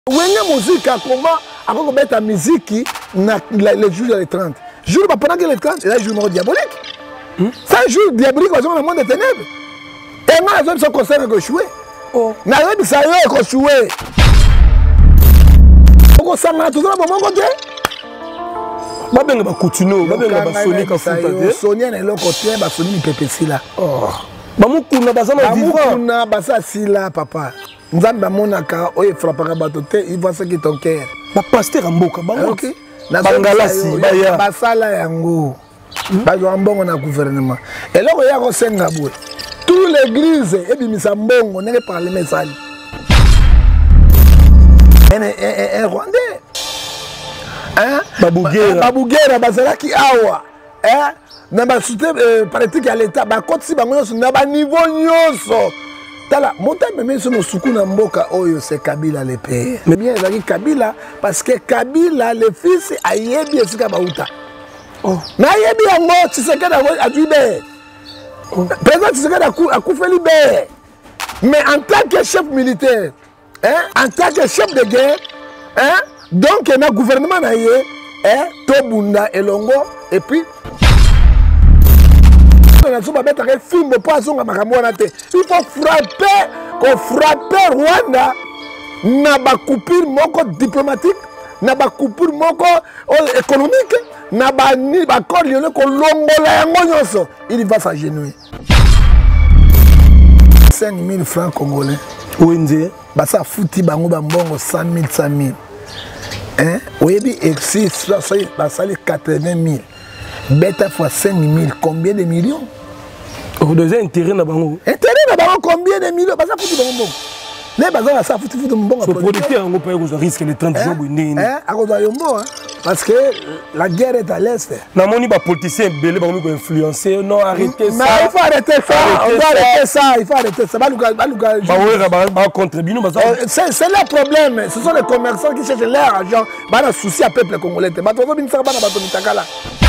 Wenge musique comment avant mettre la musique le jour des 30. Jour pendant que les 30, c'est un jour diabolique. C'est un jour diabolique dans le monde des ténèbres. Et moi, je suis concert que jouer. Na rebi ça yo ko jouer. Ko ça na tout ça bon côté. Ba benga ba coutuno, ba benga ba soni ka futa de. Sonia na lo côté ba soni pepesi là. Oh. Ba mukuna ba sana vivant. Ba mukuna ba sa si là papa. Nzamba monaka oye frappera bato te, il voit ce qui ton cœur. Ba pasteur mboka ba OK. Na bangalasi ba ya. Ba sala yango. Ba yo mbongo na gouvernement. Et là ko ya ko senga boue. Tout l'église et bimisa mbongo n'est pas le message. Un Rwandais. Hein? Babouguera bazalaki awa. Hein? Na ba soutien politique à l'état ba kotsi bango nyonso na ba niveau nyonso. Tala monta même sur nos soukou na mboka oyo c'est Kabila le père. Mais bien ezaki Kabila parce que Kabila le fils ayebi esika bauta. Oh. Na ayebi yango Tshisekedi a dû be. Président Tshisekedi a coupé libéré. Mais en tant que chef militaire, hein, en tant que chef de guerre, hein, donc il y a un gouvernement hein, Tobunda et Longo, et puis il faut frapper Rwanda, n'a pas coupure diplomatique, n'a pas coupure économique, n'a pas ni accord il va s'agenouiller. 5 000 francs congolais. Wenze. Bah ça fouti bango bambongo 100 000, 100 000. Hein? Oui, et si ça les 80 000. Bêta fois 5 000, combien de millions? Vous devez intérêt na bango. Intérêt na bango combien de millions? Bah ça fouti bango. Les bazars ça fouti bango. Ce producteur on peut vous risque les 30 jours bindé. Hein? À cause de yombo hein. Parce que la guerre est à l'est. Na moni ba politicien belé ba ko influencer non arrêter ça. Mais il faut arrêter ça. On doit arrêter ça, il faut arrêter ça. Ba contribuer nous c'est le problème. Ce sont les commerçants qui cherchent leur argent. Ba na souci à peuple congolais. Ba to bin ça ba na ba to mitakala.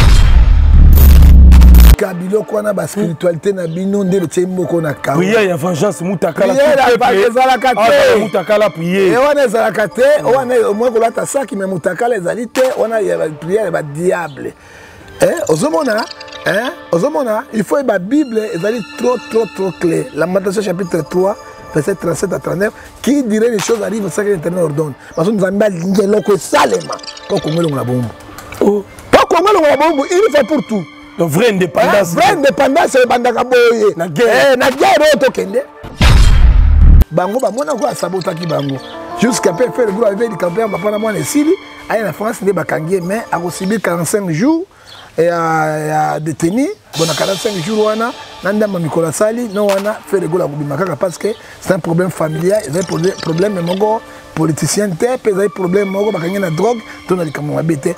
Kabila ko na ba spiritualité na bino ndelo tshemoko na ka. Prière ya vengeance mutakala. Prière ezala kate. Mutakala prier. Et on ezala kate, on est moi ko lata ça qui me mutakala ezali te, on a prière ba diable. Ozomona, ozomona, il faut la Bible ezali trop clair. La Matthieu chapitre 3 verset 37 à 39 qui dirait les choses arrivent ça que l'Éternel ordonne. Parce que nous avons l'ingénieur que salema pour qu'on mette la bombe. Oh, pour qu'on mette la bombe, il faut pour tout. Donc vraie indépendance. Vraie indépendance c'est bandaka boye. Na guerre. Na guerre to kende. Bango ba mona ko sabota ki bango. Jusqu'à peu faire le groupe avec les campeurs ba pana moi nesili, aïe la France ne ba kangier mais a reçu 45 jours et a détenu bon 45 jours wana nanda mamikola sali non wana fait le groupe bimaka parce que c'est un problème familial, c'est un problème mongo politicien té, un problème mongo ba kangier na drogue, to na likamwa bete.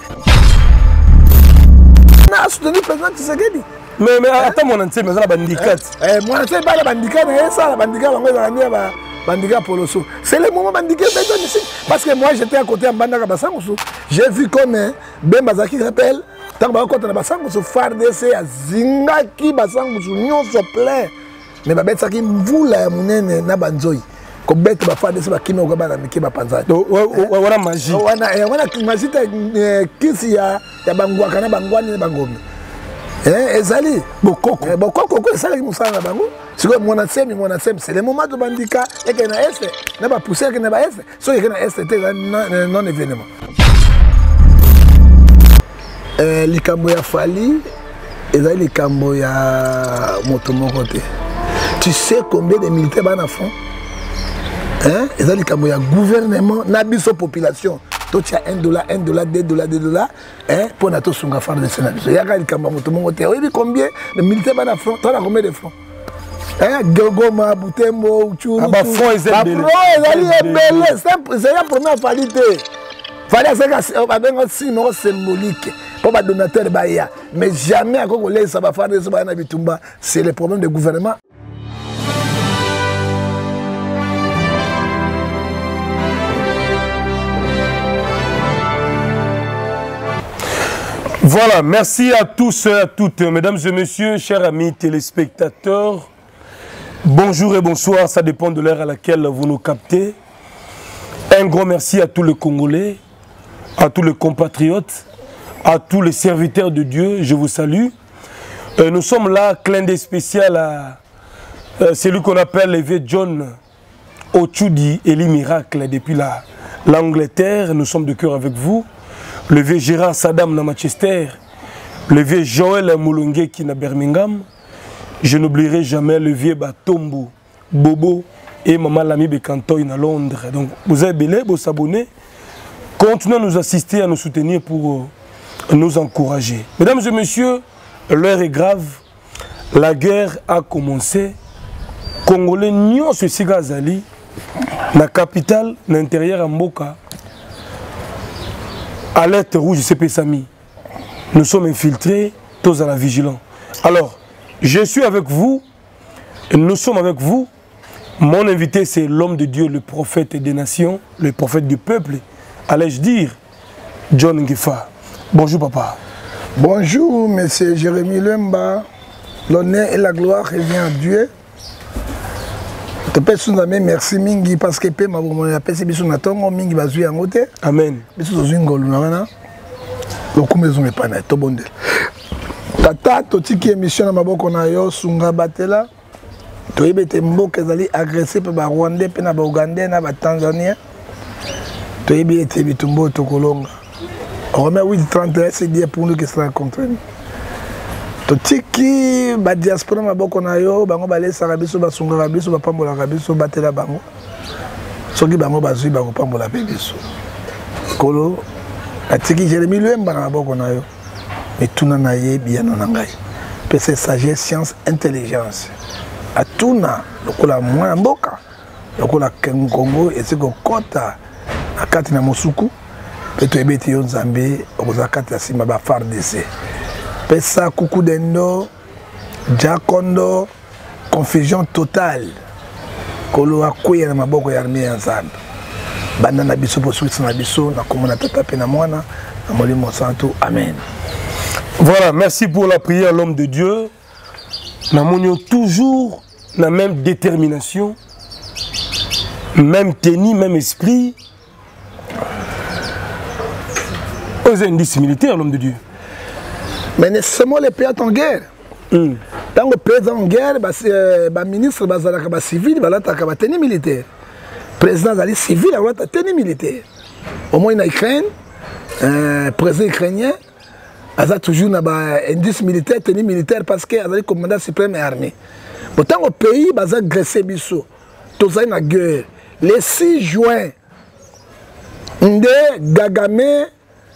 A soutenu le président Tshisekedi. Mais attends mon entier, mais ça la bandicat. Moi je sais pas la bandicat, mais ça la bandicat, bandicat Poloso. C'est le moment bandicat ici. Parce que moi j'étais à côté de Bandaka Bassangoso. J'ai vu comme Ben Bazaki rappelle, tant que côté de Bassangoso, FARDC à Zingaki Bassangoso, nous sommes plein. Mais Babet Saki Mvula Mounene Nabanzoi. Comme bête ba FARDC ba Kimi Ogaba Miki ba Panza. Wana magie. Wana magie kisi ya bangwa kana bangwani bangomi. Ezali bokoko ezali musala bango. Siko mona semi c'est le moment de bandika et que na est na ba pousser que na ba est. So que na est non événement. Likambo ya fali ezali likambo ya moto moko te. Tu sais combien de militaires bana font? Hein? Et ça, il y a un gouvernement, nabiso population. Toi, tu as $1, $2, hein? Pour notre sunga faire de Sénat. Il y a combien de militaires dans front? Tu as combien de francs? Hein? Gogoma, Boutembo, Uchuru. Ah, bah, francs, c'est un premier qualité. Fallait un signe symbolique pour un donateur Bahia. Mais jamais à Congolais, ça va faire des Bitumba. C'est le problème du gouvernement. Voilà, merci à tous et à toutes, mesdames et messieurs, chers amis téléspectateurs. Bonjour et bonsoir, ça dépend de l'heure à laquelle vous nous captez. Un grand merci à tous les Congolais, à tous les compatriotes, à tous les serviteurs de Dieu. Je vous salue. Nous sommes là, clin d'œil spécial à celui qu'on appelle l'évêque John Ochudi Eli Miracle depuis l'Angleterre. Nous sommes de cœur avec vous. Le vieux Gérard Saddam na Manchester, le vieux Joël Moulongue qui na Birmingham. Je n'oublierai jamais le vieux Batombo, Bobo et Maman Lami Bekantoy à Londres. Donc vous avez belé, vous abonnez. Continuez à nous assister, à nous soutenir pour nous encourager. Mesdames et messieurs, l'heure est grave. La guerre a commencé. Congolais nyon ce Sigazali, la capitale, l'intérieur à Mboka, alerte rouge, c'est Sami. Nous sommes infiltrés, tous à la vigilance. Alors, je suis avec vous, nous sommes avec vous. Mon invité, c'est l'homme de Dieu, le prophète des nations, le prophète du peuple, allais-je dire, John Ngifa. Bonjour, papa. Bonjour, monsieur Jérémy Lemba. L'honneur et la gloire revient à Dieu. Merci mingi parce que pe mabomo ya pesi biso na tongo mingi bazui yango te. Amen. Biso zui ngolu na wana. Lokume zo mepana to bondel. Tata totiki émission na maboko na yo sunga batela. To yebete mboka ezali agressé pe ba Rwandais pe na ba Ougandais na ba Tanzaniens. To yebete bitumbo to kolonga. Romain 8:31 c'est dire pour nous que se rencontrer. Totiki ba diaspora maboko na yo bango balesaka biso basungaka biso bapambolaka biso batela bango soki bango bazwi bango pambola pe biso kolo atiki Jérémy Lemba na maboko na yo etuna na ye biyano na ngai pe c'est sagesse science intelligence atuna lokola mwana mboka lokola Congo esiko kota na kati na mosuku pe toyebeti yo nzambe okozala kati ya nsima ba FARDC Pesa Kukudendo, Jacondo, confusion totale. Kolo akoya na maboko ya armée ensemble. Banda na biso posuki na biso na komona tata pe na mwana na molimo santo. Amen. Voilà, merci pour la prière l'homme de Dieu. Nous avons toujours la même détermination, même tenue, même esprit. Aux indices militaires l'homme de Dieu. Mais nécessairement les pays en guerre. Dans le pays en guerre, le ministre est civil, il a tenue militaire. Le président est civil, il a tenue militaire. Au moins en Ukraine, le président ukrainien a toujours un indice militaire, tenue militaire parce qu'il a le commandant suprême de l'armée. Pourtant, le pays il a agressé Bissau. Tout ça, une guerre. Le 6 juin, Gagame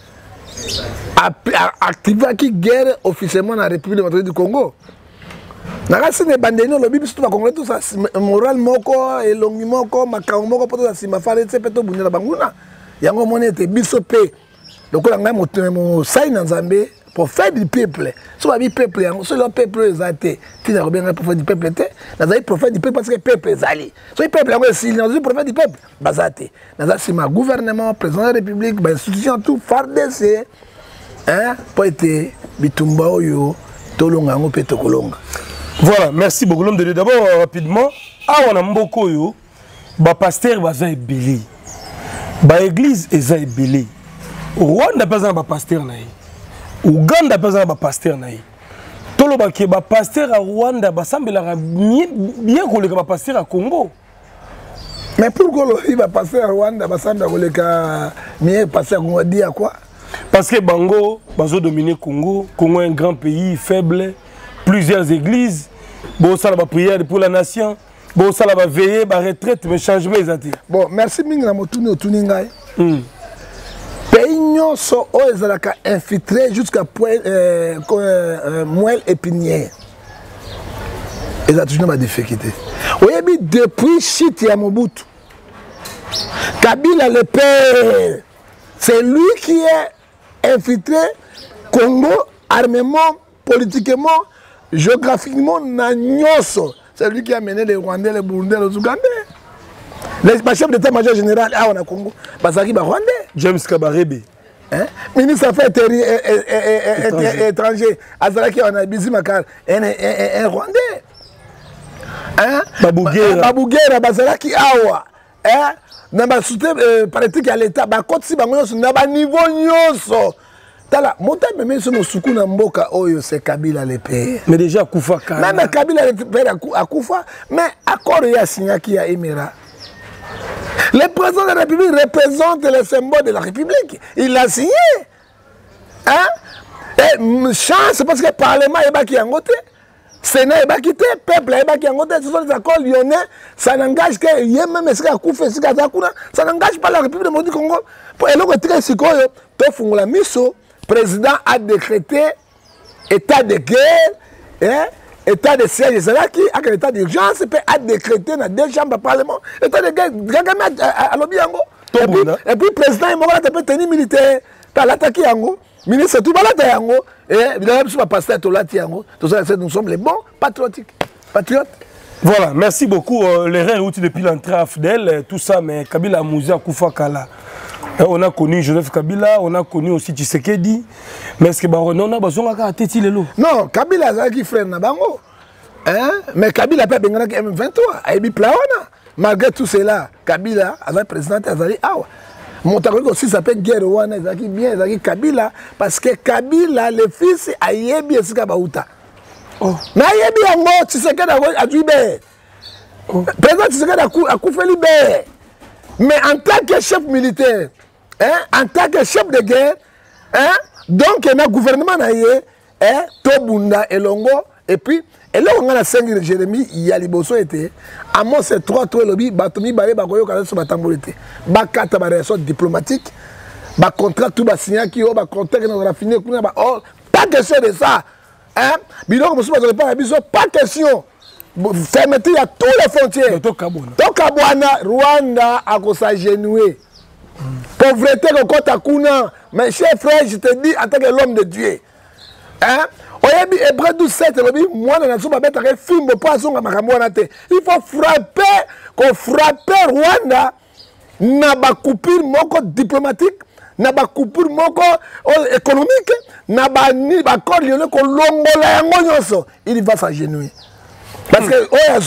activé la guerre officiellement dans la République démocratique du Congo. Dans la scène de Bandéni, le Bible, tout le tout ça, moral moko, elongi moko, makao moko, pour tout ça, si ma femme était peut-être bonne la banguna. Il y a un moment où bisopé. Donc on a mon saïn en Zambie pour faire du peuple. Si on a dit peuple, si le peuple est athée, tu n'as pas pour faire du peuple, tu as prophète du peuple parce que le peuple est allé. Si le peuple est allé, si prophète du peuple, basaté. Dans la scène, gouvernement, président de la République, institution, tout, FARDC. Pour être bitumba oyo tolonga ngo pe tokolonga. Voilà, merci beaucoup l'homme de Dieu. D'abord rapidement, on a mboko yo ba pasteur baza ebele. Ba église eza ebele. Rwanda pas ba pasteur na ye. Uganda pas ba pasteur na ye. Toloba ke ba pasteur à Rwanda ba sambela bien ko le ba pasteur à Congo. Mais pourquoi il va passer à Rwanda ba sambela ko le ka mieux passer à Congo dit à quoi? Parce que Bango, Bazo dominer Congo, Congo est un grand pays faible, plusieurs églises, bon ça va prière pour la nation, bon ça va veiller, bah retraite, mais changement les attirer. Bon, merci Mingra Motuni Otuningai. Pays nyonso o ezalaka infiltré jusqu'à moelle épinière. Et a toujours ma difficulté. Oui, depuis Chiti à Mobutu, Kabila le père, c'est lui qui est infiltré Congo, armément, politiquement, géographiquement, Nagnoso. C'est lui qui a mené les Rwandais, les Burundais, les Ougandais. Les chefs d'état-major général, on a Congo, Bazaki, Rwandais. James Kabarebe. Ministre des Affaires étrangères, Azaraki, on a Bizimakar, un Rwandais. Babougera, Bazaraki, Awa. na ba soutien politique ya l'état ba kotisi bango nyonso na ba niveau nyonso tala motema même so mosuku na mboka oyo c'est Kabila le père mais déjà akufa kana même Kabila le père akufa mais accord ya signaki ya Emira. Le président de la République représente le symbole de la République. Il l'a signé. Hein? Et chance parce que le Parlement est qui en côté. Sénat est quitté, peuple est qui en côté. Ce sont des accords lyonnais. Ça n'engage que même ça n'engage pas la République du Congo. Et là, le président a décrété état de guerre. Hein? État de siège, c'est là qui a un état d'urgence peut être décrété dans deux chambres de parlement. État de guerre, à l'Obiango. Et puis, le président, il peut tenir militaire. Tu as l'attaqué Yango. Ministre, tout le Yango. Et évidemment, je ne pas passer à Yango. Nous sommes les bons patriotes. Voilà, merci beaucoup. Les reins outils depuis l'entrée à Fidel, tout ça, mais Kabila Mouza Koufa Kala. On a connu Joseph Kabila, on a connu aussi Tshisekedi. Mais est-ce que on a besoin de Teti Lelo? Non, Kabila a qui frère Nabango. Mais Kabila n'a pas besoin de M23. Aïbi Plaona. Malgré tout cela, Kabila avait président Azali Awa. Montarogo aussi s'appelle Guerre Rwanda, Zaki bien, Zaki Kabila, parce que Kabila, le fils, a yébi et Sikabaouta. Mais yébi en mort, Tshisekedi a dû bé. Président Tshisekedi a coupé libéré. Mais en tant que chef militaire, en tant que chef de guerre, donc il y a un gouvernement Tobunda et Longo, et puis, et là on a la 5 Jérémie, il y a les bossos été, à moi c'est 3 lobby, Batomi Baré, Bagoyo, Kalasso, Batambolité, Bakata, relation diplomatique, contrat, tout signé qui a contrat qui a fini, pas question de ça. Bidon, pas question. Fermeture à toutes les frontières. Tokabwana, Rwanda a s'agenouer. Pauvreté au côté à Kuna. Mes chers frères, je te dis en tant que l'homme de Dieu. Oyebi Hébreu 12:7, moi, il faut frapper Rwanda. N'a pas coupure diplomatique. N'a pas coupure économique. N'a pas accord il va s'agenouer. Parce que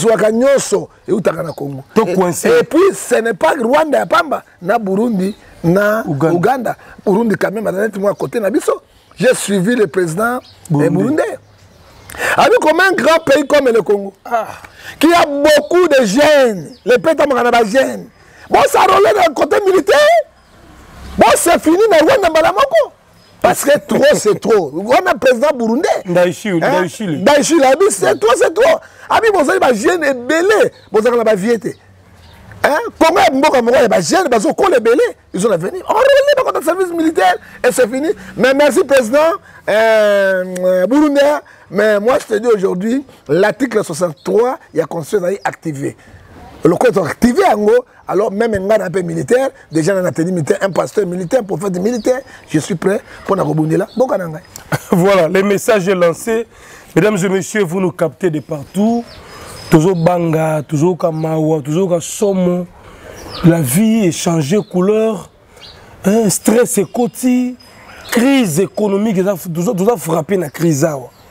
et puis ce n'est pas Rwanda ya Pamba, na Burundi, na Uganda. Burundi quand même à côté nabiso. J'ai suivi le président burundais. Avec comme un grand pays comme le Congo, qui a beaucoup de jeunes, les pétams en jeunes. Bon, ça relève d'un côté militaire. Bon, c'est fini dans Rwanda Balamoko. Parce que trop, c'est trop. On a un président burundais. Daïchi, c'est trop, c'est trop. Abi, vous avez des jeunes et belés. Vous avez des viétés. Comment les jeunes, ils ont l'avenir. On relève le service militaire et c'est fini. Mais merci, président burundais. Mais moi, je te dis aujourd'hui, l'article 63, il y a construit activé. Le code est activé en gros, alors même un peu militaire, déjà dans la tenue militaire, un pasteur militaire, un prophète militaire, je suis prêt pour nous rebondir là. Voilà, le message est lancé. Mesdames et messieurs, vous nous captez de partout. Toujours Banga, toujours Kamawa, toujours Somo. La vie est changée couleur. Stress et côté. Crise économique, tout ça frappé dans la crise.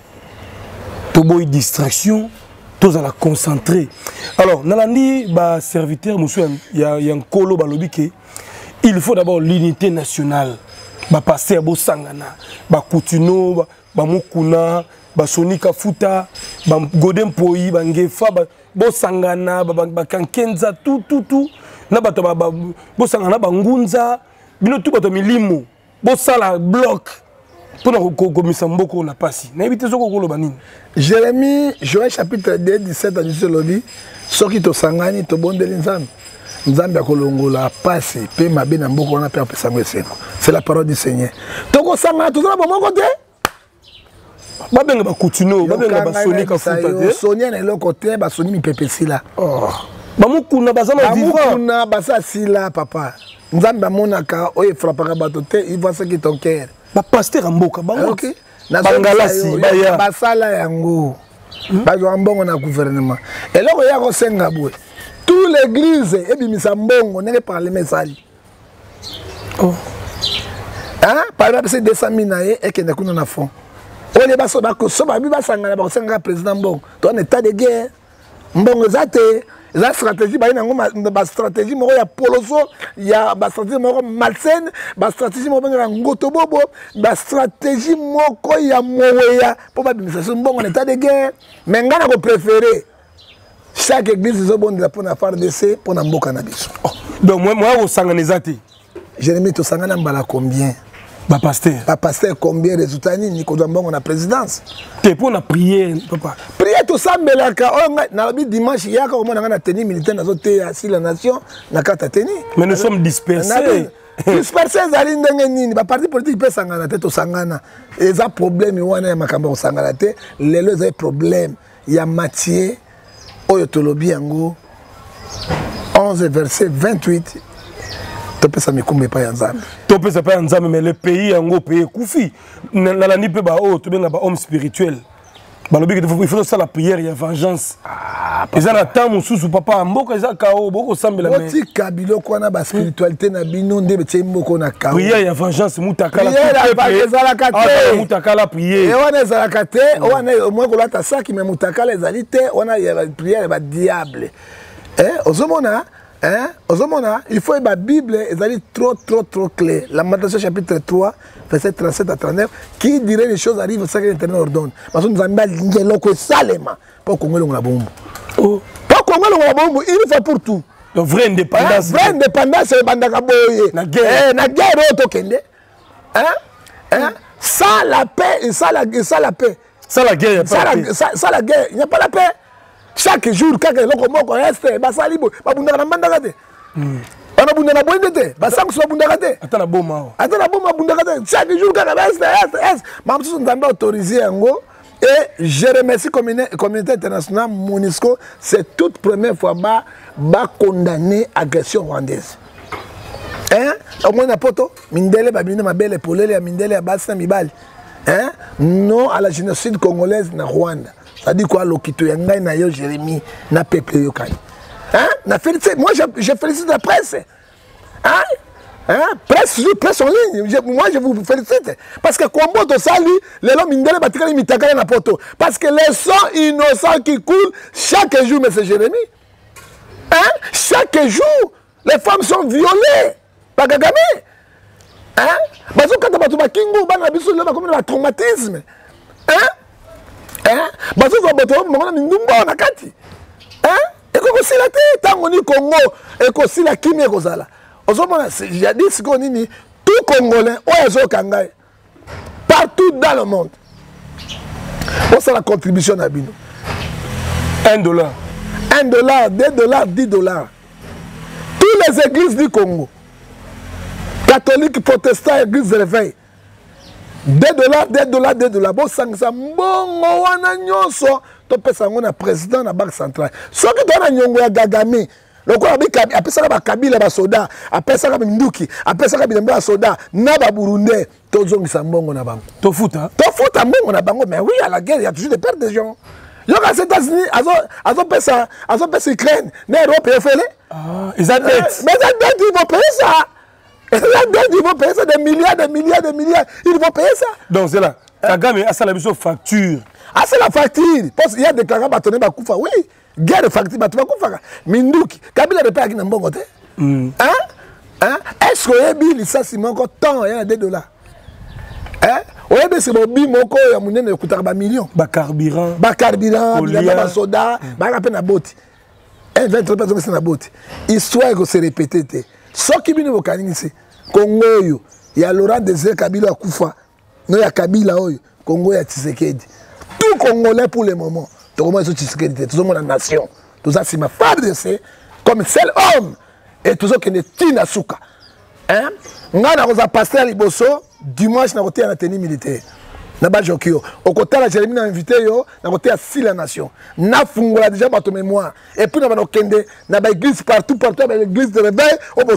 Tout une distraction. Tous à la concentrer. Alors, Nalandi, serviteur, il y a un colo balobike. Il faut d'abord l'unité nationale. Passer à Bosangana, Koutuno, Mukuna, Sonika Futa, Godem Poi, Ngefa, Bosangana, Kankenza, tout. Bosangana, Bangunza, tout bato milimo, Bosala bloc. Pour nous, on a passé. Jérémie, Joël chapitre 2, 17 à 18 lobby, ce qui te sangani, te bon de l'inzam. Nzambe a kolongola passe, pe mabe na mboko on a perdu sangue seko. C'est la parole du Seigneur. Toko sangana tout ça bon côté. Ba benga ba Koutuno, ba benga ba Sonika Futa. Sonia na l'autre côté, ba Soni mi pepesi là. Oh. Ba mukuna bazama vivant. Ba mukuna basa si là papa. Nzambe monaka oye frappera batote, il voit ce qui ton cœur. Ba pasteur Mboka bango. OK. Bangalasi baya. Ba sala yango. Ba yo mbongo na gouvernement. Et là ya ko senga boy. Tout l'église et bimisa mbongo n'est pas le message. Oh. Par exemple c'est 200 000 naé et que nekuna na fond. On est baso ba ko so ba bi ba sanga na ba senga président mbongo. Ton état de guerre. Mbongo zate La stratégie, la stratégie, il y a Poloso, il y a la stratégie malsaine, la stratégie, il y a Ngotobobo, la stratégie, il y a Moya, pour l'administration, bon, en état de guerre. Mais on a préféré chaque église, ils ont bon pour la faire d'essai, pour la cannabis. Donc, moi, au Sanganezati. Jérémy, tu Sangana, combien? Pasteur, combien de résultats ni on a présidence? T'es pour la prière, papa. Prière tout ça, mais là, dimanche, il y a quand on a tenu militaire dans assis la nation, n'a qu'à tenir. Mais nous sommes dispersés. Dispersés, les partis politiques peuvent s'engager, tête au Sangana. Et ça problème, il y a un macambo au Sangana, les deux ont problème. Il y a Matthieu, Oyotolobi Ango, 11 verset 28. Topesa mikumbe pa yanzame. Topesa pa yanzame, mais le pays en gros pays koufi. Nala ni pe ba o to benga ba homme spirituel. Balobi il faut ça la prière et la vengeance. Ils ont attend sous papa mboka ils a kao boko sambela mais. Oti kabilo ko na ba spiritualité na bino ndebe tse mboko na kao. Prière et vengeance mutakala. Prière ezalaka te. Mutakala prière. Et on ezalaka te, on moi ko lata ça qui me mutakala ezalite, on a prière ba diable. Ozomona il faut que la Bible est trop claire. La Matthieu chapitre 3, verset 37 à 39, qui dirait les choses arrivent, c'est ce que l'Éternel ordonne. Parce que nous avons dit que Salema, pour qu'on ait la bombe. Pour qu'on ait la bombe, il faut pour tout. La vraie indépendance. La vraie indépendance, c'est la guerre. La guerre, sans la paix, sans la paix. Sans la guerre, il n'y a pas la paix. Chaque jour, quand les gens restent, basali bo, babunda na banda kate. Ana bunda na boinde te, basangu so bunda kate. Atana boma. Atana boma bunda kate. Chaque jour quand reste, mam sou ndamba autorisé ngo et je remercie communauté internationale MONUSCO, c'est toute première fois ba condamner agression rwandaise. Au moins na poto, mindele babine mabele polele ya mindele ya basi na mibali. Non à la génocide congolaise na Rwanda. Ça dit quoi, l'okito yangai na yo Jérémy, na peuple yokai. Moi je félicite la presse. Presse en ligne. Moi je vous félicite. Parce que combo de sali, les hommes indélés batikali mitakala na poto. Parce que les sangs innocents qui coulent chaque jour, M. Jérémy. Chaque jour, les femmes sont violées par Kagame. Parce que quand tu vas kingo, tu vas comme un traumatisme. Parce que tu vas avoir un kati. Et que si la tête, tant qu'on est Congo, et que si la kimie est kozala. J'ai dit ce qu'on dit, tout Congolais, partout dans le monde. C'est la contribution à Bino. $1. $1, $2, $10. Toutes les églises du Congo, catholiques, protestants, églises de réveil, $2. Bon, ça bon, wana nyonso, to pesa ngona président na banque centrale. Soki to na nyongo ya Gagame, loko abi apesa ba Kabila ba soda, apesa ba Nduki, apesa ba Bilemba soda, na ba Burundais, to zongisa mbongo na bango. To futa mbongo na bango, mais oui, à la guerre, il y a toujours des pertes de gens. Yoka aux États-Unis, azo pesa Ukraine, na Europe efele. Ils ont dette. Mais ils vont payer ça. Ils vont payer ça des milliards. Ils vont payer ça. Donc c'est là. Kagame a la mission facture. Ah, c'est la facture. Parce qu'il y a déclaré Batoné Bakoufa. Oui, guerre de facture, Batoné Bakoufa. Minduki, Kabila de paix qui n'a pas côté. Est-ce que vous avez ça, c'est encore tant, il y a $2. Vous avez c'est mon bimoko, il y a mon nez, il coûte $1 million. Carburant, soda, il y a botte. 23 personnes qui sont botte. Histoire que c'est répété. Ce qui est au Congo, il y a Laurent Désiré Kabila Koufa. Non, il y a Kabila, Congo, il y a Tshisekedi. Tout Congolais pour le moment. Tout le monde est Tshisekedi, tout le monde est nation. Tout ça, c'est ma femme de c'est comme seul homme. Et tout ça, qui est Tina Souka. Nous avons passé à Liboso, dimanche, nous avons été à la tenue militaire. Au côté de la Jérémy, nous avons invité, nous avons été à 6 la nation. Nous avons déjà notre mémoire. Et puis nous avons l'église partout, l'église de réveil.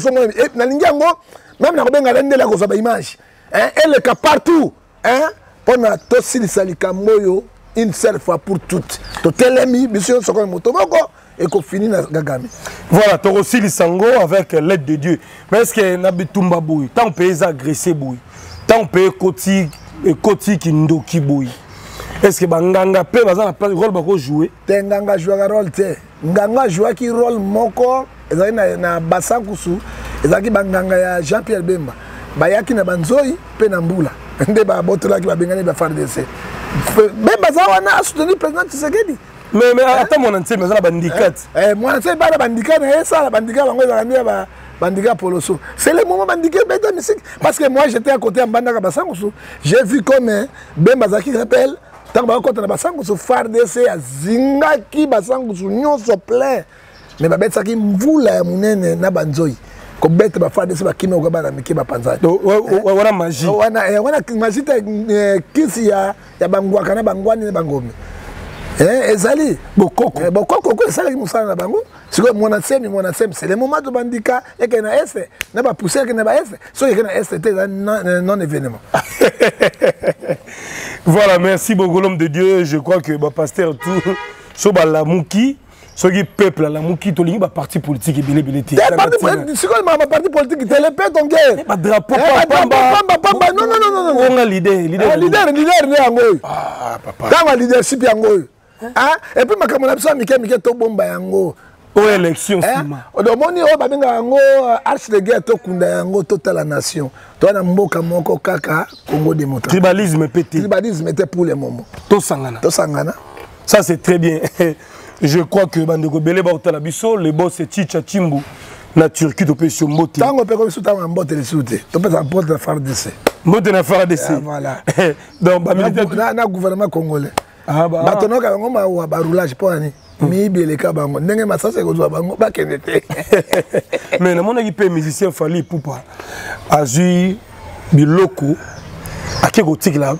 Même nous avons une image. Et le cas partout. On a tous les salikamoyo une seule fois pour toutes. Tout est mis, monsieur, ce qu'on et qu'on finit dans Gagame. Voilà, tu as aussi les sango avec l'aide de Dieu. Mais est-ce que Nabitumba Boui, tant on peut agresser Boui, tant on peut Koti qui Ndoki Boui. Est-ce que Nganga peut rôle bako jouer? Nganga joue un rôle te. Nganga joue qui rôle moko ezali na Basankusu, ezali banganga ya Jean-Pierre Bemba. Bayaki na Banzoi pe na Mbula. Nde ba botola ki ba bengani ba FARDC. Bemba za wana soutenir président Tshisekedi. Mais attends mon ancien mais ça la bandicat. Mon ancien ba la bandicat na ça la bandicat bango ezali ba bandicat Poloso. C'est le moment bandicat beta musique parce que moi j'étais à côté en Bandaka Basankusu. J'ai vu comme Bemba za qui rappelle tant ba côté na Basankusu FARDC ya zingaki Basankusu nyonso plein. Mais ba beta ki mvula ya munene na Banzoi. Ko beta ba FARDC ba kimi ko ba na miki ba panzani. Wana magie. Wana magie ta kisi ya bangwa kana bangwani bangome. Ezali bokoko ko ça qui musala na bango siko mona semi c'est le moment de bandika et que na est na ba pousser que na ba est so que na est non événement. Voilà, merci beaucoup l'homme de Dieu. Je crois que ba pasteur tout so ba la muki so qui peuple la muki to lingi ba parti politique et belé ti. Siko ma parti politique te le pète ton guerre. Ba drapeau pamba non. On a leader ne yango. Ah papa. Dans leadership yango. Ah, et puis ma camarade ça Mickey to bomba yango aux élections sima do moni o babenga yango arche de guerre to kunda yango toute la nation to na mboka moko kaka Congo démocratique tribalisme était pour le moment to sangana ça c'est très bien. Je crois que bandeko belé ba otala biso le boss Chicha Chimbu na Turquie to peso mbote tango pe ko biso tango mbote le soute to pe ça porte la FARDC mbote na FARDC voilà donc ba militaire na gouvernement congolais. Ah bah batonoka bango ma ba roulage po ani mi beleka bango ndenge masasa ko zwa bango ba kenete. Mais na mona ki pe musicien Fally Ipupa azui biloko akeko tikla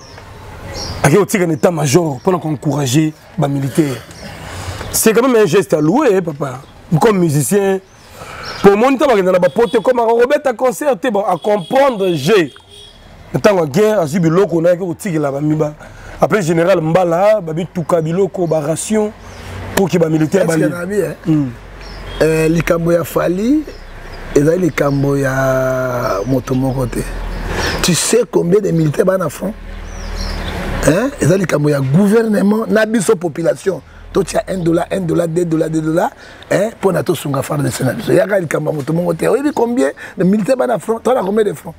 en état major pour encourager ba militaire. C'est quand même un geste à louer papa comme musicien pour monter ba na ba pote comme Robert à concert bon à comprendre j'ai tant la guerre azui biloko na ko tikla ba miba. Après général Mbala, babi tuka biloko ba ration pour que ba militaire bali. Likambo ya Fally ezali likambo ya moto moko te. Tu sais combien de militaires ba na front? Hein? Ezali likambo ya gouvernement na biso population. To tia $1, $2, hein pour na to sunga far de Sénat. Ya ka likambo moto moko te. Oui, combien de militaires ba na front? To na combien de front?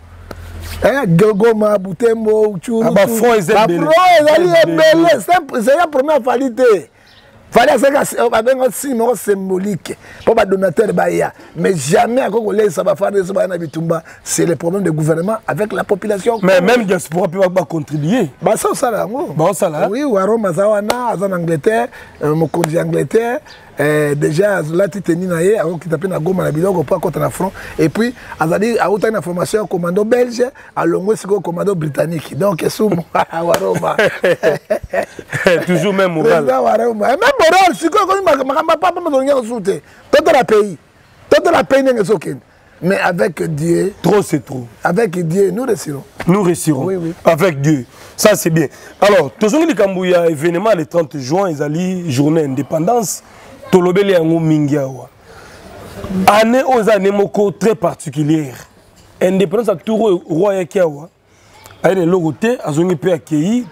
Goma, Butembo, Uchuru. Ah, front est belé. C'est la première qualité. Fallait un signe symbolique pour les donateurs. Mais jamais à Congolais, ça va faire des Bitumba. C'est le problème du gouvernement avec la population. Mais même diaspora peut pas contribuer. Bah ça, ça là. Oui, ou à Rome, en Angleterre, mon conduit Angleterre. Déjà, là, tu t'es ninaye, alors qu'il t'appelle à Goma, la bidon, pas contre la front. Et puis, Azadi a eu une information au commando belge, à Longo, c'est au commando britannique. Donc, c'est sous Waroma. Toujours même moral. Même moral, c'est quoi, pas me donner un soutien. Tout le pays n'est pas aucun. Mais avec Dieu. Trop, c'est trop. Avec Dieu, nous réussirons. Nous réussirons. Oui, oui. Avec Dieu. Ça, c'est bien. Alors, toujours le Cambouya, événement le 30 juin, ils allaient journée indépendance. Tolobeli Ango Mingiawa. Année aux années moko très particulière. Indépendance à tout roi Yakiawa. Aïe le logoté, à zone peu accueilli.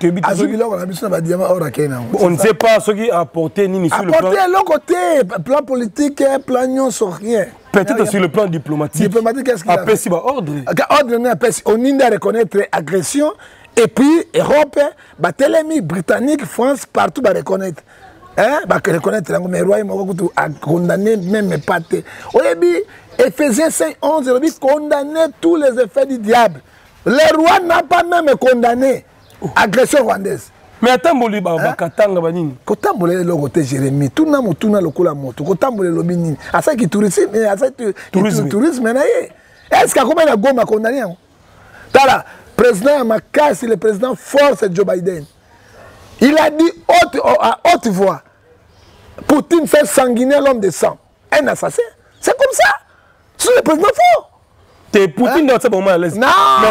On ne sait pas ce qui a apporté ni sur le plan. Apporté le côté, plan politique, plan non sur rien. Peut-être sur le plan diplomatique. Diplomatique, qu'est-ce qu'il a fait? Ordre. Ordre, on y a reconnaître agression. Et puis, Europe, l'ennemi britannique, France, partout, va reconnaître. Hein? Reconnaître mais le roi a condamné même pas. Au début, Ephésiens 5:11, il condamné tous les effets du diable. Le roi n'a pas même condamné agression rwandaise. Mais attends, Bakatanga Banini. Kotambole le côté Jérémie, tout na motuna lokola moto, kotambole le bini. Asa qui tourisme, asa tourisme na ye. Est-ce qu'à combien de Goma condamné? Tala, président Makasi, le président force Joe Biden. Il a dit à haute voix, Poutine fait sanguiner l'homme de sang. Un assassin. C'est comme ça. C'est le président fort. T'es Poutine dans ce moment à l'aise. Non. Mais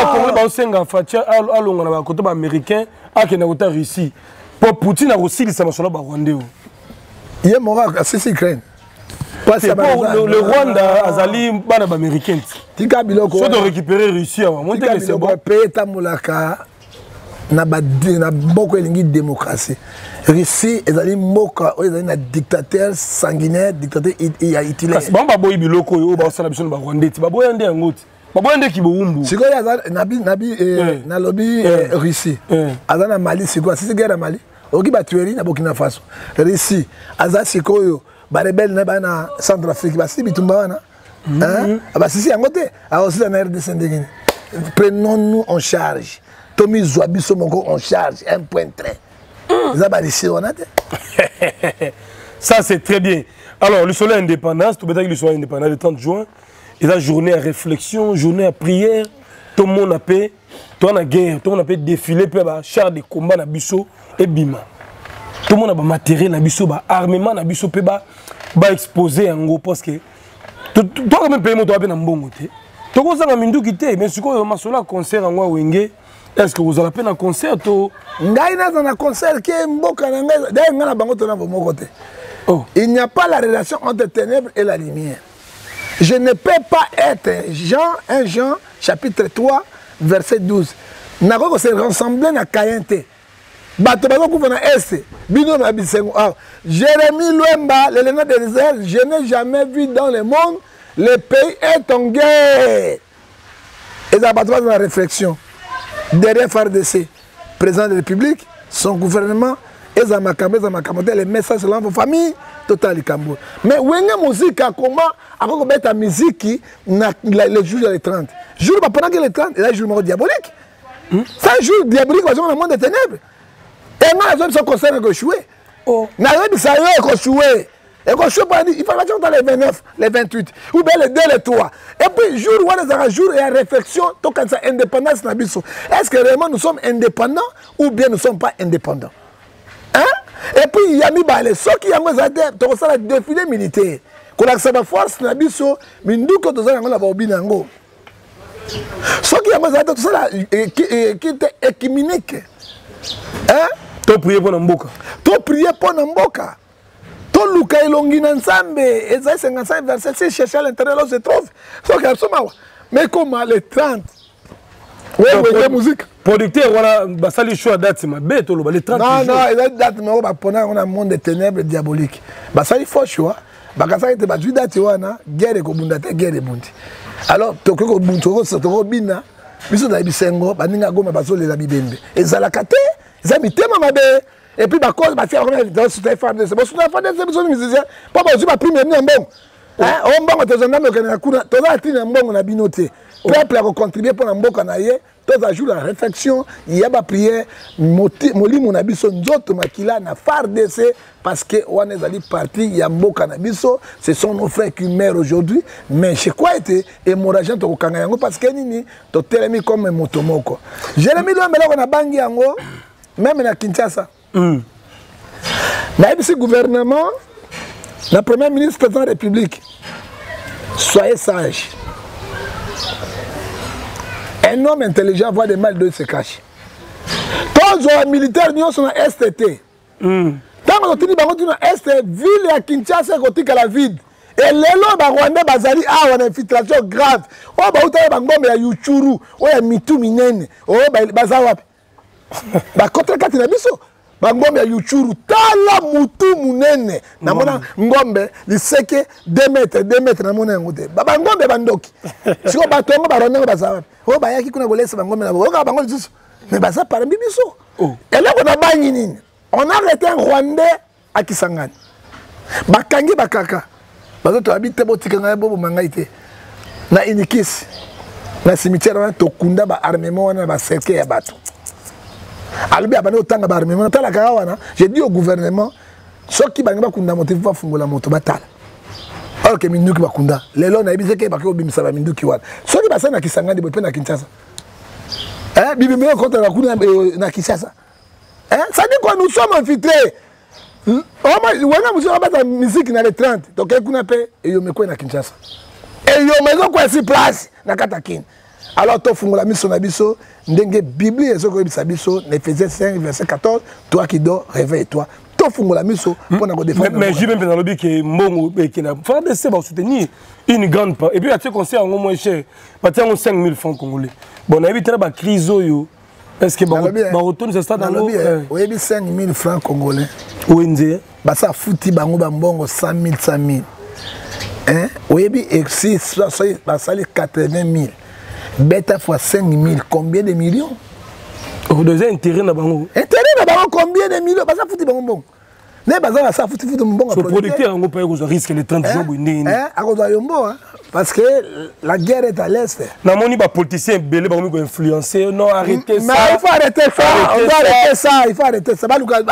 on a américain, à Russie. Pour Poutine a aussi les Rwandais. Il est mort à Ukraine. Le Rwanda a zali bana américain. Tika biloko. Soit de récupérer Russie avant. Tika biloko paye ta mulaka. na mboka elingi démocratie. Russie ezali mboka oyo ezali na dictateur sanguinaire, dictateur ya Hitler. Kasi bamba boyi biloko yo ba sala biso ba Rwanda ti. Baboya nde ngoti. Baboya nde kiboumbu. Sikoyo azali na lobby Russie. Azali na Mali sikoyo, sisi guerre na Mali. Oki ba tueri na Burkina Faso. Russie azali sikoyo ba rebelle na ba na Centrafrique ba si bitumba wana. Hein? Ba sisi yango te. A aussi na RDC ndengeni. Prenons-nous en charge. Tommy Zouabiso Mongo en charge, un point trait. Ça c'est très bien. Alors le soleil indépendance, tout le monde le soleil indépendant le 30 juin, et la journée à réflexion, journée à prière, tout le monde a paix, tout le monde a guerre, tout le monde a paix défilé, puis char de combat na biso et bima. Tout le monde a matériel na biso, armement na biso, puis exposé en gros parce que toi quand même payer mon toi bien en bon côté. Tu as un mindu qui t'est, mais si tu as un concert en Wenge, est-ce que vous avez un concert? Il n'y a pas la relation entre ténèbres et la lumière. Je ne peux pas être un Jean, chapitre 3, verset 12. Je ne peux pas se ressembler à Kayente. Jérémie Louemba, l'élément de l'Israël, je n'ai jamais vu dans le monde, le pays est en guerre. Et ça va dans la réflexion. Derrière FARDC, président de la République, son gouvernement, et les messages dans vos familles, total Cambo. Mais où est la musique? Comment on met la musique le jour des 30? Jour pendant que les 30, et là, jour diabolique. C'est un jour diabolique dans le monde des ténèbres. Et moi, les hommes sont concernés que jouer. N'a rien de ça, jouer. Et quand je suis pas dit, il faut que dans les 29, les 28, ou bien les 2, les 3. Et puis, jour où on a jour et la réflexion, tant que ça indépendance, est-ce que réellement nous sommes indépendants ou bien nous ne sommes pas indépendants? Hein? Et puis, il y a mis ceux qui ont un défilé militaire. Quand on a la force, on a mis ça, mais nous, quand on a la bobinango. Ceux qui ont qui étaient équiminiques. Hein? Tu prier pour Namboka. Tu prier pour Namboka. Luka ilongi na nzambe ezali 55 verset 6 chercher à l'intérieur là se trouve so ka soma mais comment les 30 ouais musique producteur voilà basali choix date ma bête lo les 30 non il date mais ba pona on a monde de ténèbres diaboliques basali faux choix bakasa ete ba date wana guerre ko bunda te guerre bundi alors to ko bunto ko bina biso na bisengo baninga goma bazolela bibembe ezala kate zami tema mabe. Et puis, parce que c'est pas musicien. Pas ma prime ni bon. Hein, on va te donner le coup. Tu vas atteindre un bon on a binoté. Peuple a contribué pour un bon canaillé. Tu vas jouer la réflexion. Il y a pas prière. Moli mon abisso nzoto makila na FARDC parce que on est allé parti. Il y a un bon cannabiso. Ce sont nos frères qui meurent aujourd'hui. Mais chez quoi était hémorragie to kangayango parce que nini to telemi comme motomoko. Jérémie Louemba on a bangi yango même na Kinshasa. Le gouvernement, le premier ministre, président de la République, soyez sage. Un homme intelligent voit des mal de se cacher. Tous les militaires sont en STT. Tant que tu es en STT, ville à Kinshasa, c'est la vide. Et les gens Rwanda bazali a une infiltration grave. Oh ba uta ba ngombe ya Yuchuru, oh ya mitu minene. Oh ba bazawapi. Ba contre kati na biso. Ngombe ya Yuchuru tala mutu munene na mona ngombe liseke 2 mètres na mona ngote baba ngombe bandoki siko batongo barongo bazawa o bayaki kuna golesa ngombe na boka bango lisusu mais baza par bibiso et là on a bangi nini on a arrêté un Rwandais à Kisangani bakangi bakaka bazo to habite botika na bobo mangaite na inikisi na cimetière wana tokunda ba armement wana ba cercle ya bato. J'ai dit au gouvernement, ceux qui ont fait motif va faire la moto batale. Alors que Minduki Bakunda, les lois n'ont pas dit que Bimsa va Minduki Wal. Ceux qui passent à Kisangani, ils peuvent à Kinshasa. Hein, Bibimé contre la Kuna na Kinshasa. Hein, ça dit quoi nous sommes infiltrés. On a la musique dans les 30. Donc, on a fait et on met à Kinshasa. Et on met quoi sur place na Katakin. Alors, tu as mis son abisso, ndenge Bible et ce que tu as mis, Éphésiens 5, verset 14, toi qui dors, réveille-toi. Tu as mis la mission pour nous défendre. Mais j'ai même dans le but que mon qui n'a pas de soutenir une grande part. Et puis, tu as conseillé au moins cher, tu as 5 000 francs congolais. Bon, on a évité la crise, Est-ce que Baroton c'est ça dans l'eau? Oui, 5 000 francs congolais. Oui, ça fouti bango bambongo 100 000, 100 000. Hein? Oui, et si ça 80 000. Bêta fois 5 000, combien de millions? Vous avez intérêt dans bango. Intérêt dans bango, combien de millions? Ça fouti bango bon. Ne bazar ça fouti bon. Ce producteur on peut risque les 30 jours parce que la guerre est à l'est. Na moni ba politicien belé ba ko influencer non arrêter ça. Mais il faut arrêter ça. On doit arrêter ça, il faut arrêter ça.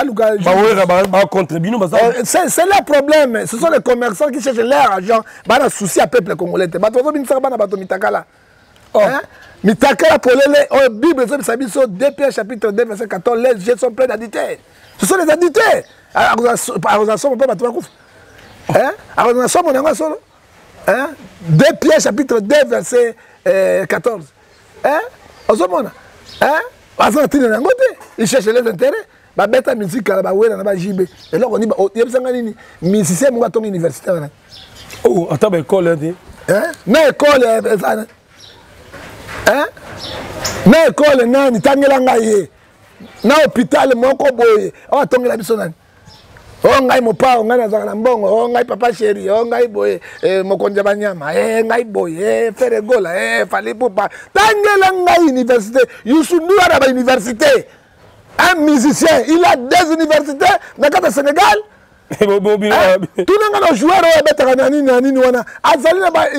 C'est le problème, ce sont les commerçants qui cherchent leur argent, ba na souci à peuple congolais. Ba to binisa ba na bato mitakala. Hein? Mitakala pour les Bible ça dit sur 2 Pierre chapitre 2 verset 14 les jets sont pleins d'adultère. Ce sont les adultères. Arrosation on peut pas trouver. Hein? Arrosation on a solo. Hein? 2 Pierre chapitre 2 verset 14. Hein? Osomona. Hein? Azantine na ngote, ils cherchent les intérêts. Ba beta musique ba wena na ba JB. Et là on dit yebsanga nini musicien mo batonga université wana. Oh, ata ba école ndi. Hein? Na école ça. Hein? Na école nani tangela ngai. Na hôpital moko boye. O tongela biso nani? Oh ngai mopa ngai nazaka na mbongo, oh ngai papa chéri, oh ngai boye mokonja banyama, ngai boye faire gola, fallait pas. Tangela ngai université, Youssou à la université. Un musicien, il a 2 universités dans le Sénégal. Tout le monde a joué au bétara nani wana. Azali na ba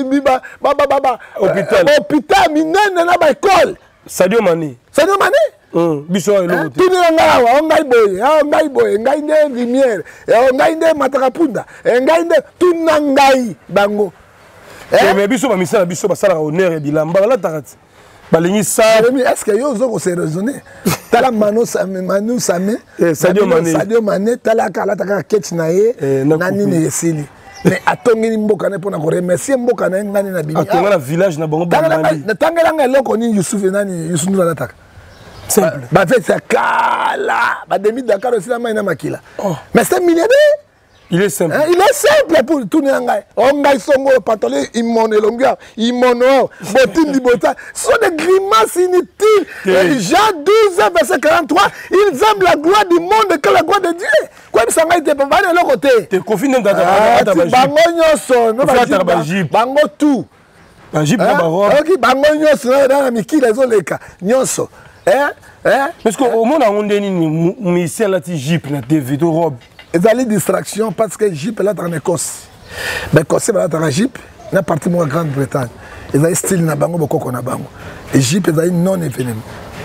hôpital minene na ba école. Sadio Mané. Sadio Mané? Biso elo tout le ngai boye ngai nde lumière ngai nde matakapunda ngai nde tuna ngai bango mais biso ba misala biso basala honneur et bilamba la takati balingi ça est-ce que yo zo ko se raisonner tala Manu Samé Sadio Mané tala kala taka ketch na ye nani ne esili mais atongeli mboka na pona ko remercier mboka na ngani na bibi atonga na village na bango bamali tangela ngai loko ni Youssouf nani Youssou Ndour ataka simple. Fait ça kala, demi Dakar aussi la main makila. Mais c'est milliardaire. Il est simple. Il est simple pour tout ngai. On ngai songo patolé imone longueur, imono, botin di bota. Ce sont des grimaces inutiles. Jean 12 verset 43, ils aiment la gloire du monde que la gloire de Dieu. Quoi ça ngai te pas de l'autre côté. Tu confiné dans ta bango nyoso, no bango tout. Ba jip na baro. OK, bango nyoso na mikila ezoleka. Nyoso. Parce qu'au monde on dit mais c'est la jeep la TV de robe. Et ça les distractions parce que jeep là dans l'Écosse. Mais Écosse là dans la jeep, na partie moi Grande-Bretagne. Et ça style na bango boko na bango. Et jeep ça non événement.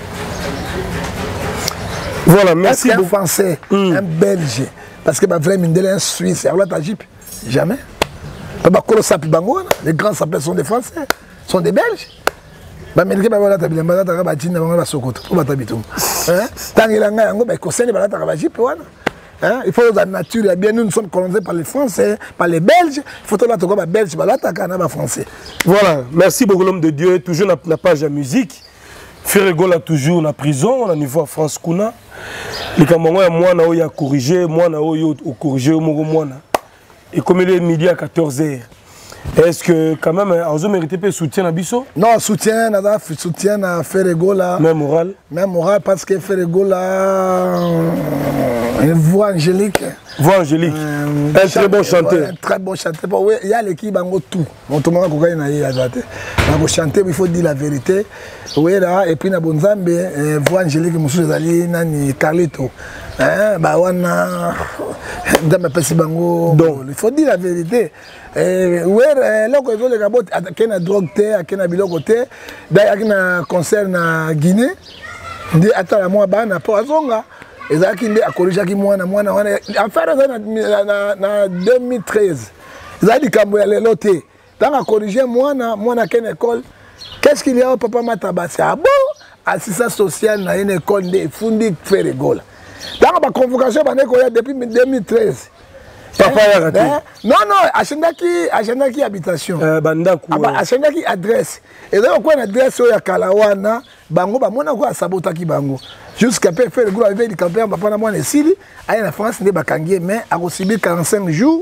Voilà, merci un Français, un Belge parce que ba vrai mindele un Suisse, alors là ta jeep jamais. Ba kolo sapi bango, les grands sapeurs sont des Français, sont des Belges. Ba melike ba wala tabila ba ta ba tinda ba sokoto ba tabitum hein tangela nga yango ba kosene ba ta ba jipe wana hein il faut la nature bien nous sommes colonisés par les Français par les Belges il faut la to ba Belge ba la ta kana ba Français. Voilà, merci beaucoup l'homme de Dieu, toujours la page à musique. Ferregola toujours na prison au niveau France kuna les kamongo ya mwana o ya corriger mwana o yo corriger mo mwana et comme il est midi à 14h. Est-ce que quand même on mérite pas soutien à Bisso? Non, soutien à Ferregola. Même moral parce que Ferregola une voix angélique. Voix angélique. Un très bon chanteur. Un très bon chanteur. Oui, il y a l'équipe en tout. Mon tournoi cocaïne a chanté. On chanter, il faut dire la vérité. Oui là et puis na bonzambe voix angélique monsieur Zali nani Carlito. Hein ba wana dans ma pesi bango. Donc il faut dire la vérité. Ouais là ko le gabot akena drogue te akena biloko te da akena concert na Guinée. Ndi atala moi bana po azonga. Ezaki nde akolojaki mwana wana affaire na 2013 ezali kambo ya lelo te tant a corriger mwana ken école qu'est-ce qu'il y a au papa Matabasi ah bon assistance sociale na une école de fundi Ferregola tant ba convocation ba neko ya depuis 2013 papa ya raté non achendaki habitation bandaku achendaki adresse et donc quoi adresse ya kalawana bango ba mona ko sabotaki bango jusqu'à peu faire le groupe avec les campagnes papa na moi esili aille na France ne bakangie mais a reçu 45 jours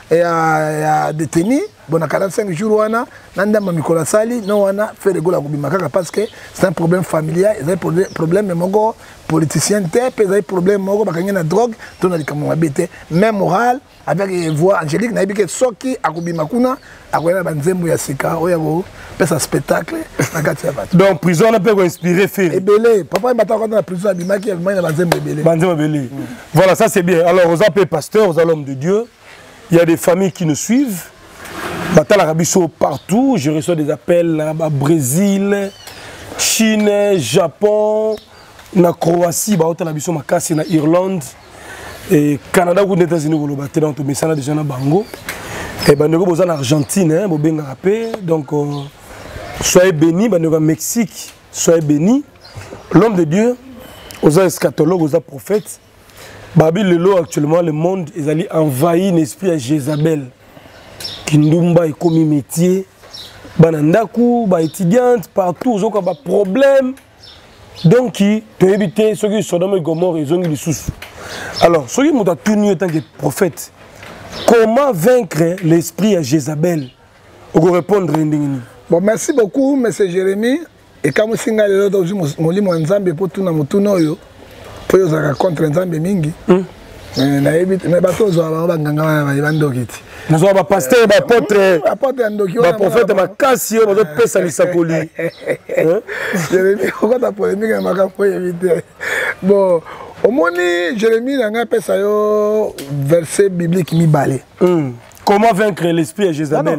ya détenu bon à 45 jours wana nanda mamikola sali non wana fait de gola kubimaka parce que c'est un problème familial, c'est un problème moko politicien te pe un problème moko bakanya na drogue to na likambo mabete même moral avec voix angélique na bike soki akubima kuna akoyana banzembo ya sika oya pesa spectacle na kati ya bato donc prison na peut inspirer faire ebele papa mbata quand na prison abimaki abimaki na banzembo ebele voilà ça c'est bien alors aux appels pasteurs aux hommes de Dieu il y a des familles qui nous suivent Batal Arabiso partout je reçois des appels au Brésil Chine Japon na Croatie ba hôtel Arabiso makasi na Irlande et Canada ou les États-Unis vous le battez dans tout mais ça déjà na bango et ben nous en Argentine hein bo benga rapé donc soyez bénis ben nous Mexique soyez bénis l'homme de Dieu aux eschatologues aux prophètes Babil lelo actuellement le monde ils allaient envahir l'esprit à Jézabel Kindumba est comme métier banandaku ba étudiante partout aux autres ba problème donc qui te éviter ceux qui sont dans le Gomorrhe ils ont eu les sous alors ceux qui m'ont tenu en tant que prophète comment vaincre l'esprit à Jézabel pour répondre bon merci beaucoup monsieur Jérémy et quand vous singa le dos molimo nzambe pour tout na mutuno yo pour yo za contre nzambe mingi na évite mais bato zo ba nganga ba bandokiti nous avons pasteur ba apôtre ba prophète makasi yo bazo pesa lisakoli Jérémy ko ta polémique na maka pour éviter bon au moni Jérémy nanga pesa yo verset biblique mibale comment vaincre l'esprit à Jézabel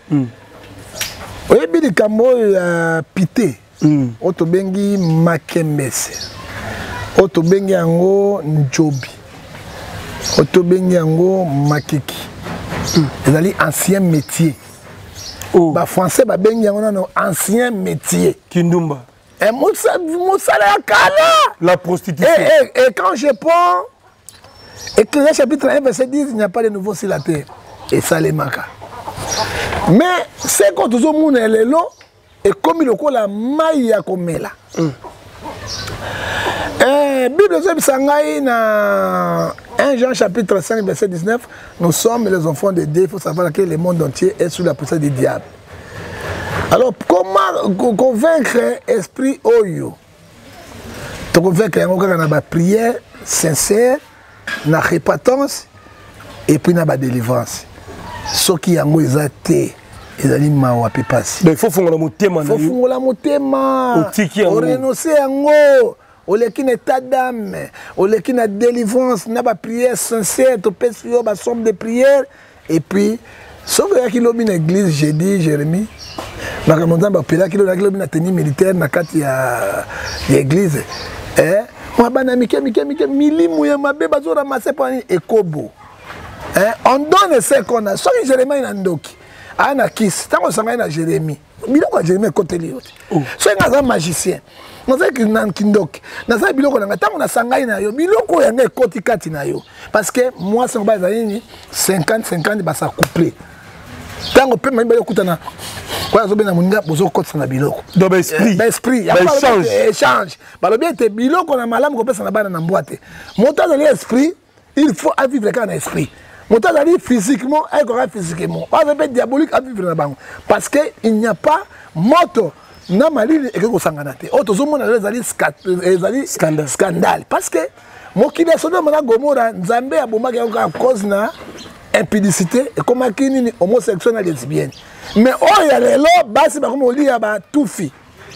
oyebi likambo ya pité oto bengi makembese oto bengi yango njobi oto bengi yango makiki ezali ancien métier ba français ba bengi yango nano ancien métier kindumba et mosala ya kala la prostitution et quand je prends Ecclésiaste chapitre 1 verset 10 il n'y a pas de nouveau sur la terre et ça les maka mais c'est quand tout le monde est là et comme il a la maille à komela Bible de Sangaï na 1 Jean chapitre 5 verset 19 nous sommes les enfants de Dieu il faut savoir que le monde entier est sous la puissance du diable alors comment convaincre esprit oyo to convaincre yango kaka na ba prière sincère na repentance et puis na ba délivrance soki yango ezate ezali mawa pe pasi il faut fongola motema na yo faut fongola motema otiki yango renoncer yango oleki na état d'âme oleki na délivrance na ba prière sincère to pesi yo ba somme de prière et puis soki oyaki lobi na église jeudi Jérémy makambo nzambe apelaki lobi na tenue militaire na kati ya église bana mike milimu ya mabe bazoramase mpona ekobo on donne ce qu'on a soki Jérémy na ndoki aya na kisi ntango osangani na Jérémy biloko ya Jérémy ekoteli yo te soki naza magicien nazalaki na kindoki nazali biloko na ngai ntango nasangani na yo biloko oyo yanga ekoti kati na yo parce que mwasi yango ezali nini 50-50 basa couple ntango mpe mayibali okutana kwa azobena moninga bozokotisa na biloko donc baesprit échange balobi ete biloko na malamu kopesa na bana na mbwa te moto azali esprit il faut avivre kaka na esprit moto azali physiquement ayekoka physiquement oyo mpe diabolique avivre na bango parce que il n'y a pas moto na malili ekoki kosangana te oyo tozomona lelo ezali scandale parce que mokili ya Sodome na Gomora nzambe abomaki yango kaka cause na impudicité ekomaki nini homosexuel na lesbienne mais oyo ya lelo basi bakomi kolia batufi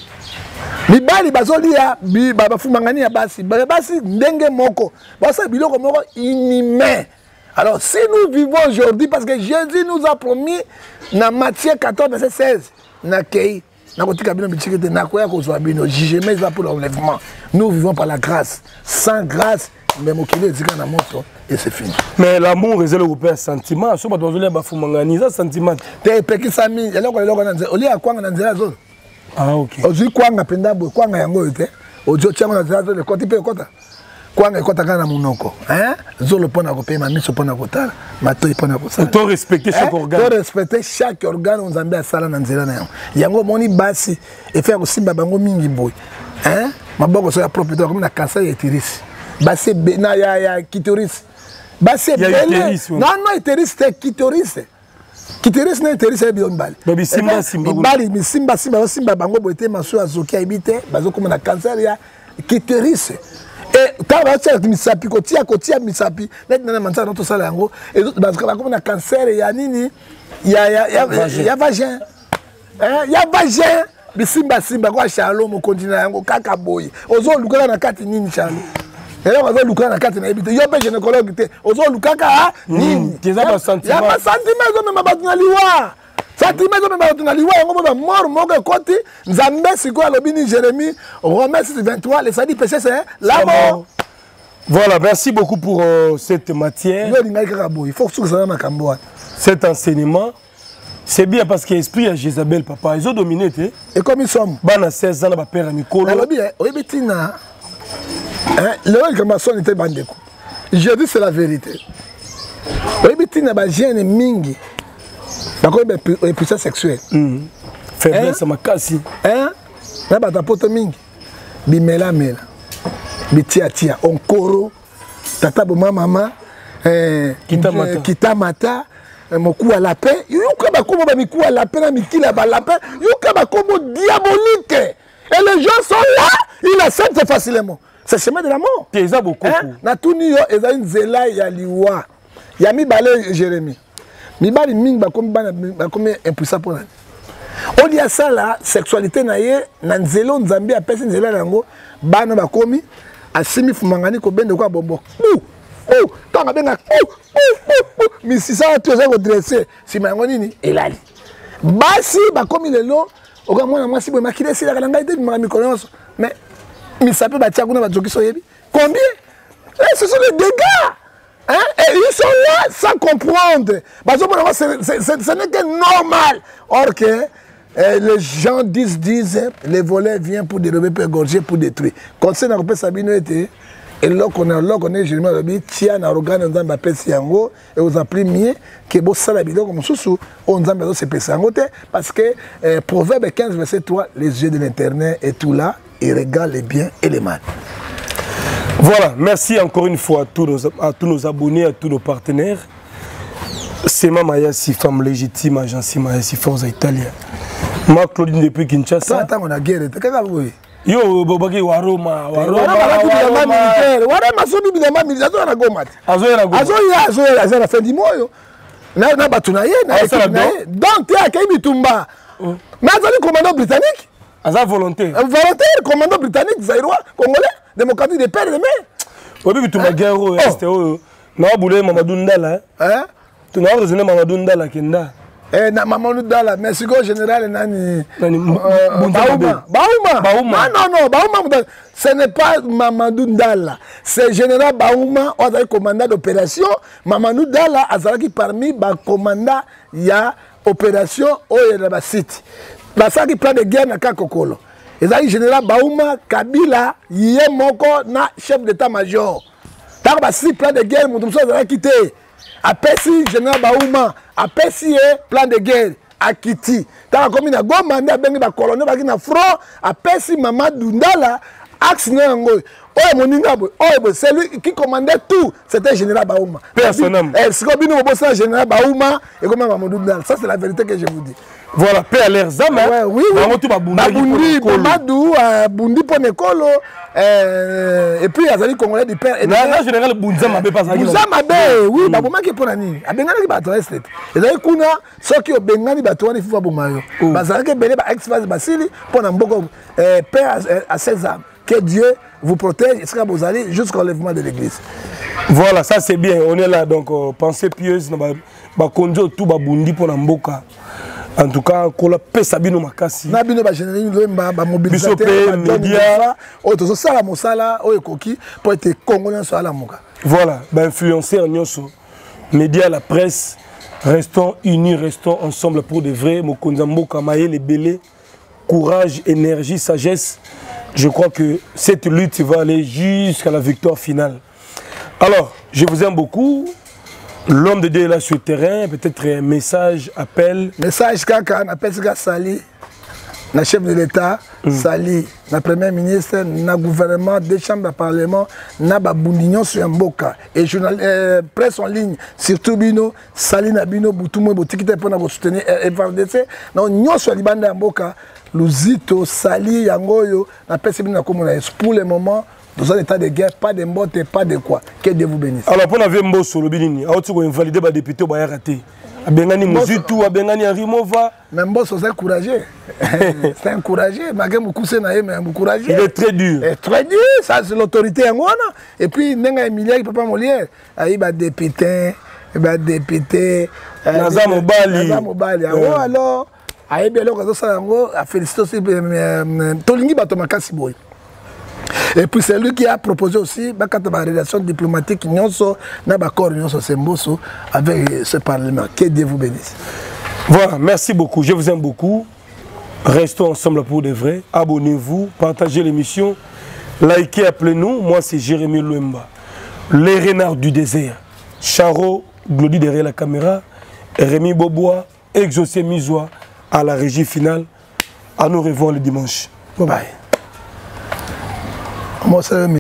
mibali bazolia bafumangani ya basi ndenge moko basala biloko moko inhumain. Alors si nous vivons aujourd'hui parce que Jésus nous a promis dans Matthieu 14 verset 16 nakei nakotika bino bichikete nakoya kozwa bino jugement ça pour l'enlèvement. Nous vivons par la grâce, sans grâce mais mokili ezika na moto et c'est fini. Mais l'amour est le sentiment, so badozolia bafumangani ça sentiment. Te pekisami eloko na nze oli akwanga na nzela zo. Ah OK. Ozi kwanga penda bo kwanga yango yote. Ojo chango na nzela zo le koti pe kota. Kwanga ekota kana munoko, zolo pona ko pema miso pona kotala, matoi pona ko sala. To respecter chaque organe. To respecter chaque organe nzambe asala na nzela na yango. Yango moni basi e faire kosimba bango mingi boy. Maboko so ya propriétaire comme na cancer ya tiris. Basi na ya clitoris. basi ebele non iteris te kitoris kitoris na iteris ebi ombali ibali simba bango boite maso azoki aibite bazokoma na cancer ya kitoris et tant que misapi kotia misapi net na manza na to sala yango et bazokoma na cancer ya nini ya vagin ya vagin bisimba kwa Charlo mo continue yango kaka boy ozo lukala na kati nini Charlo ela ozo lukala na kati na ebite yo pe gynécologue te ozo lukaka nini teza ba sentiment ya ba sentiment zo mema batuna liwa sentiment zo mema batuna liwa yango ba mort moko koti nzambe siko alobi ni Jérémie Romains 23 les sadis péché c'est la mort. Voilà, merci beaucoup pour cette matière. Yo linga kaka boy il faut que ça na makambo cet enseignement. C'est bien parce que l'esprit de Jézabel, papa, ils ont dominé. Et comme ils sont. Bana 16 ans, ma père a mis colo. Le Kamason était bandeko. Je dis c'est la vérité. Oyebitina ba jeune mingi. Ba ko be puissance sexuelle. Faiblesse makasi. Na ba tapoto mingi. Bimela mela. Bitia onkoro. Tata bo mama kitamata. Mokou à la paix, yuka bakomo ba mikou à la paix na mikila ba la paix, yuka bakomo diabolique. Et les gens sont là, ils acceptent facilement. C'est le chemin de la mort. Teza beaucoup. Na tuni yo eza une zela ya liwa. Ya mi balé Jérémie. Mi bali ming bakomi bakomi impuissant pour nani. On y a ça là, sexualité na ye na nzelo nzambi a pesi nzela yango bana bakomi asimi fumangani ko bende kwa bombo. Oh, tant que bien mais si ça tu es redressé, si mangoni ni elali. Basi ba comme il est là, au moins moi si bon makile si la kalanga ite mi connaisse, mais ça peut batia kuna ba joki soyebi. Combien? Ce sont les dégâts. Hein? Et ils sont là sans comprendre. Bah ce n'est que normal. Or que les gens disent les voleurs viennent pour dérober, pour égorger, pour détruire. Quand c'est dans le Sabino était et là qu'on est Jérémie Rabi, tiens, arrogant, on a pèsé yango et on a pris mieux que beau salabilo comme sous on a besoin de pèser yango parce que Proverbe 15 verset 3, les yeux de l'Éternel et tout là, ils regardent les biens et les mal. Voilà, merci encore une fois à tous nos abonnés, à tous nos partenaires. C'est ma Mayasi, femme légitime, agence Mayasi, force italienne. Ma Claudine depuis Kinshasa. Attends, on a guerre, t'es qu'à vous. Yo bobaki waroma sobi bilamba militaire na goma azo na fin du mois yo na batuna ye na donc te akay bitumba mais azali commandant britannique aza volontaire commandant britannique zaïrois congolais démocratique des pères et des mères obi bitumba guerre est na boulé Mamadou Ndala hein tu na raisonné Mamadou Ndala kenda na Mamadou Ndala merci go général nani Baouma non Baouma ce n'est pas Mamadou Ndala c'est général Baouma on a commandant d'opération Mamadou Ndala azalaki parmi ba commandant ya opération oyo na ba site basaki plan de guerre na Kakokolo ezali général Baouma Kabila yé moko na chef d'état-major par ba site plan de guerre mutu so azalaki te apesi général Baouma apesi plan de guerre à Kiti tant comme na Goma nda bengi ba colonel ba na front apesi Mamadou Ndala axe nango moninga bo c'est lui qui commandait tout c'était général Baouma personnellement c'est comme nous bossa général Baouma et comme Mamadou Ndala ça c'est la vérité que je vous dis voilà paix à l'air zama oui babundi Mamadou bundi ponekolo et puis azali congolais du père et na général Bunzama be pas oui baboma ki pona ni abengana ki bato estet ezali kuna soki obengani bato wani fifa bomayo bazalaki bele ba ex-phase basili pona mboko père à 16 ans que Dieu vous protège vous allez jusqu'au lèvement de l'église. Voilà, ça c'est bien, on est là donc pensée pieuse ba konjo tout ba bundi pona mboka. En tout cas, qu'on la paix sabino makasi. Na bino ba générer ba mobilisateur média auto sala mosala o ekoki pour être congolais sur la moka. Voilà, ba influenceurs nyoso. Média, la presse, restons unis, restons ensemble pour de vrai. Mokonza mboka maye les belés, courage, énergie, sagesse. Je crois que cette lutte va aller jusqu'à la victoire finale. Alors, je vous aime beaucoup. L'homme de Dieu est là sur le terrain, peut-être un message, appel. Message kaka, appel sali. na chef de l'État, sali, na premier ministre, na gouvernement, des chambres de parlement, na babundinyon sur mboka. Et presse en ligne, surtout bino, sali na bino, boutoumou, boutikite pour nous soutenir FRDC. Na nyon sur libanda mboka, luzito, sali, yangoyo, na pesi bino na komona. Pour le moment, dans un état de guerre, pas de mbote, pas de quoi. Que Dieu vous bénisse. Alors, pour nous mboso, le binini, alors tu vas invalider les députés, bah raté. Abengani Muzitu, Abengani Arimova. Mais mboso, c'est encouragé. C'est encouragé. Malgré mon cousin, mais encouragé. Il est très dur. Il est très dur. Ça, c'est l'autorité en Ghana. Et puis, Nenga Emilia, il ne peut pas mourir. Il va député, il va député. Nazam Obali. Nazam Obali. Alors, il bien là, félicité aussi. Tolingi Batomakasi Boy. Et puis c'est lui qui a proposé aussi la relation diplomatique avec ce Parlement. Que Dieu vous bénisse. Voilà, merci beaucoup. Je vous aime beaucoup. Restons ensemble pour de vrai. Abonnez-vous, partagez l'émission, likez, appelez-nous. Moi, c'est Jérémy Louemba, les renards du désert. Charo, Glody derrière la caméra, Rémi Bobois, Exaucé Mizoua à la régie finale. À nous revoir le dimanche. Bye bye. Moi, c'est